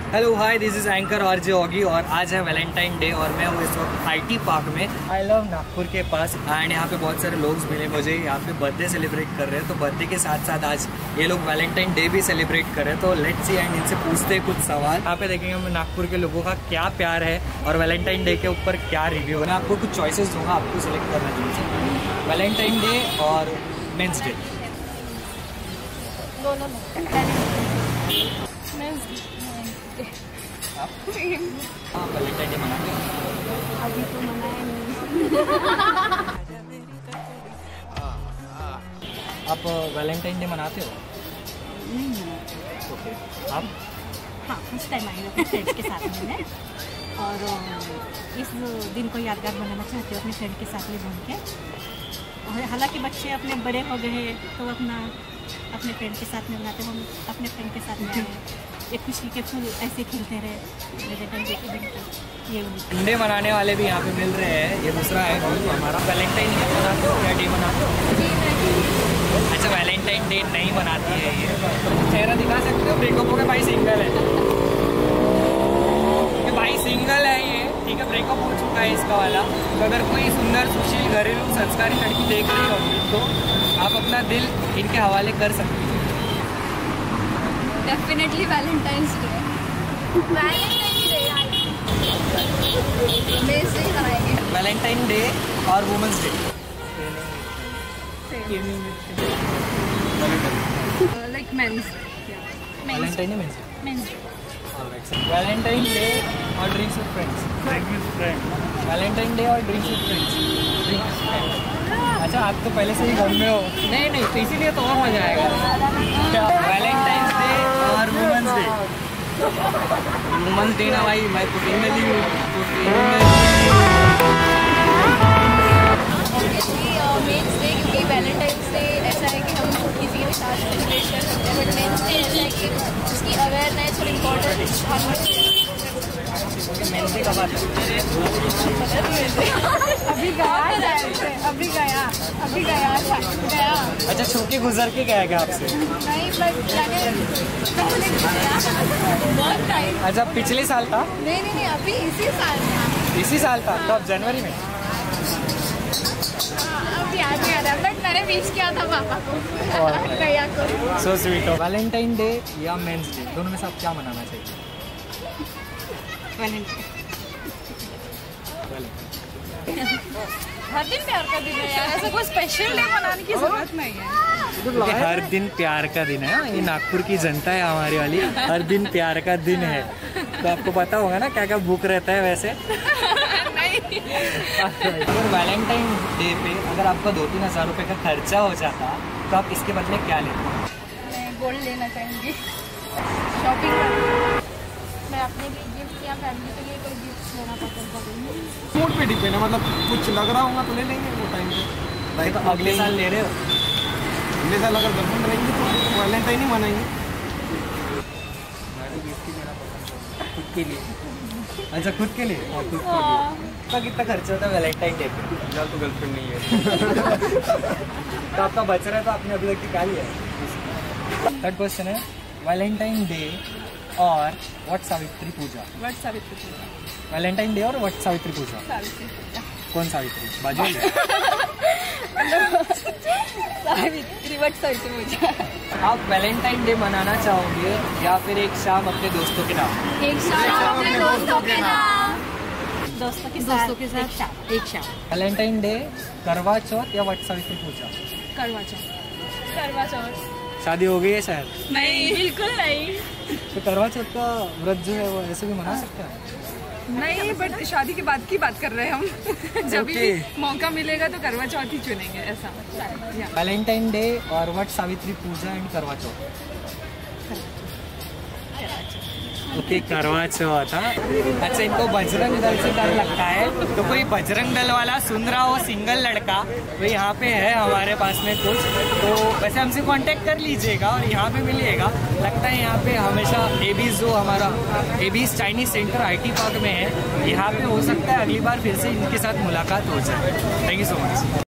Hello hi, this is anchor RJ Oggy और आज है वैलेंटाइन डे और मैं हूँ इस वक्त आईटी पार्क में आई लव नागपुर के पास। एंड यहाँ पे बहुत सारे लोग मिले मुझे, यहाँ पे बर्थडे सेलिब्रेट कर रहे हैं। तो बर्थडे के साथ साथ आज ये लोग वैलेंटाइन डे भी सेलिब्रेट कर रहे हैं। तो लेट्स सी एंड इनसे पूछते हैं कुछ सवाल। यहाँ पे देखेंगे हम नागपुर के लोगों का क्या प्यार है और वैलेंटाइन डे के ऊपर क्या रिव्यू है। मैं आपको कुछ चॉइसेस दूंगा, आपको सिलेक्ट करना चाहिए वैलेंटाइन डे और मेंस डे। दोनों आप वैलेंटाइन डे मनाते हो? अभी तो मनाया नहीं। आप वैलेंटाइन डे मनाते हो? नहीं। ओके, आप? हाँ, फर्स्ट टाइम आई अपने फ्रेंड्स के साथ में और इस दिन को यादगार बनाना चाहती हूँ अपने फ्रेंड के साथ में घूम के। और हालांकि बच्चे अपने बड़े हो गए हैं तो अपने फ्रेंड के साथ में मनाते, हम अपने फ्रेंड के साथ में एक खुशी के फूल ऐसे खिलते रहे वैलेंटाइन डे के दिन को। ये डे मनाने वाले भी यहाँ पे मिल रहे हैं। ये दूसरा है हमारा। वैलेंटाइन डे मनाते हो या डे मनाते हो? अच्छा, वैलेंटाइन डे नहीं मनाती है ये। चेहरा दिखा सकते हो? ब्रेकअप हो गया, भाई सिंगल है। भाई सिंगल है ये, ठीक है, ब्रेकअप हो चुका है इसका वाला। तो अगर कोई सुंदर सुशील घरेलू संस्कारी लड़की देख रही होगी तो आप अपना दिल इनके हवाले कर सकते हैं। Definitely Valentine's day. Valentine day और women's day. Like men's. Valentine day, men's. Valentine day और drinks with friends. Valentine day और ड्रिंक्स विद फ्रेंड्स। अच्छा, आप तो पहले से ही घर में हो। नहीं तो इसीलिए तो और मजा आएगा। वैलेंटाइंस डे और वुमेंस डे। वुमेंस डे ना भाई, मैं तो मेंस डे, क्योंकि वैलेंटाइंस डे ऐसा है कि हम किसी के साथ सेलिब्रेट कर सकते हैं, बट मेंस डे ऐसा है कि उसकी अवेयरनेस और इम्पोर्टेंस मेंस डे कब आता है? अभी गया। अच्छा, छू के गुजर के गया क्या आपसे? नहीं, बट बहुत टाइम। अच्छा, पिछले साल था? नहीं, अभी इसी साल था। तो अब जनवरी में? अब याद नहीं आ रहा, बट मैंने विश किया था पापा को, भैया को। So sweet. वैलेंटाइन डे या मेंस डे, दोनों में से आप क्या मनाना चाहिए? हर दिन प्यार का दिन है यार, ऐसा कोई स्पेशल डे मनाने की जरूरत नहीं है। हर दिन प्यार का दिन है। ये नागपुर की जनता है हमारी वाली, हर दिन प्यार का दिन है। तो आपको पता होगा ना क्या क्या बुक रहता है वैसे। अगर वैलेंटाइन डे पे अगर आपका 2-3 हज़ार रुपये का खर्चा हो जाता तो आप इसके बदले क्या लेते? मैं गोल्ड लेना चाहूँगी, शॉपिंग। मैं अपने लिए गिफ्ट या फैमिली के लिए कोई गिफ्ट लेना पसंद करूँगी। मूड पे डिपेंड है, मतलब कुछ लग रहा होगा तो ले लेंगे वो टाइम पे। तो अगले साल ले रहे हो? अगले साल अगर गर्लफ्रेंड रहेंगे तो वैलेंटाइन ही मनाएंगे। खुद के लिए। अच्छा, खुद के लिए? खुद के लिए। तो कितना खर्चा होता है वैलेंटाइन डे पे? फिलहाल तो गर्लफ्रेंड नहीं है। तो आपका बच रहा है तो आपने अभी तक क्या लिया है? थर्ड क्वेश्चन है, वैलेंटाइन डे और वट सावित्री पूजा। वैलेंटाइन डे और वट सावित्री पूजा। कौन सावित्री? बाजू सावित्री, वट सावित्री पूजा। आप वैलेंटाइन डे मनाना चाहोगे या फिर एक शाम अपने दोस्तों के नाम? एक शाम अपने दोस्तों के नाम। दोस्तों के साथ एक शाम। वैलेंटाइन डे, करवा चौथ या वट सावित्री पूजा? करवा चौथ। शादी हो गई है शायद? नहीं, बिल्कुल नहीं। तो करवा चौथ का व्रत जो है वो ऐसे भी मना सकते हैं? नहीं, बट शादी के बाद की बात कर रहे हैं हम। जब भी मौका मिलेगा तो करवा चौथ ही चुनेंगे, ऐसा। वैलेंटाइन डे और वट सावित्री पूजा एंड करवा चौथ। ओके, करवा चौथ। हाँ, अच्छा, इनको बजरंग दल से डर लगता है। तो कोई बजरंग दल वाला सुन रहा हो, सिंगल लड़का, तो यहाँ पे है हमारे पास में कुछ। तो वैसे हमसे कांटेक्ट कर लीजिएगा और यहाँ पे मिलिएगा। लगता है यहाँ पे हमेशा एबीज, जो हमारा AB's Chinese center IT park में है, यहाँ पे हो सकता है अगली बार फिर से इनके साथ मुलाकात हो जाए। Thank you so much.